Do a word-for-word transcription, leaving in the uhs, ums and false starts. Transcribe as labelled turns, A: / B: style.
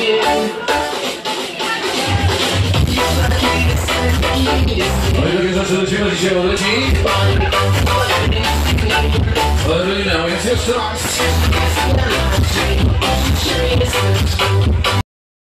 A: No i takie rzeczy lecimy dzisiaj od leci. Ewelina, więc jeszcze raz.